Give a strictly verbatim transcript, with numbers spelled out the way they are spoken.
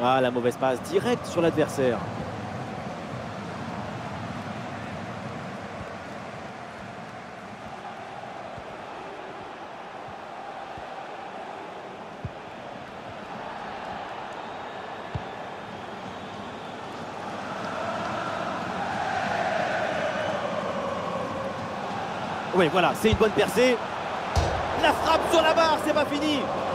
Ah, la mauvaise passe directe sur l'adversaire. Oui, voilà, c'est une bonne percée. La frappe sur la barre, c'est pas fini.